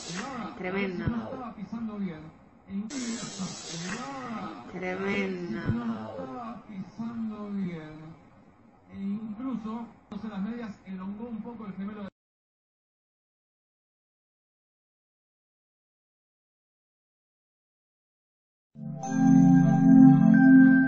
Tremendo. Tremendo. Estaba pisando bien. E incluso, en las medias, elongó un poco el gemelo de...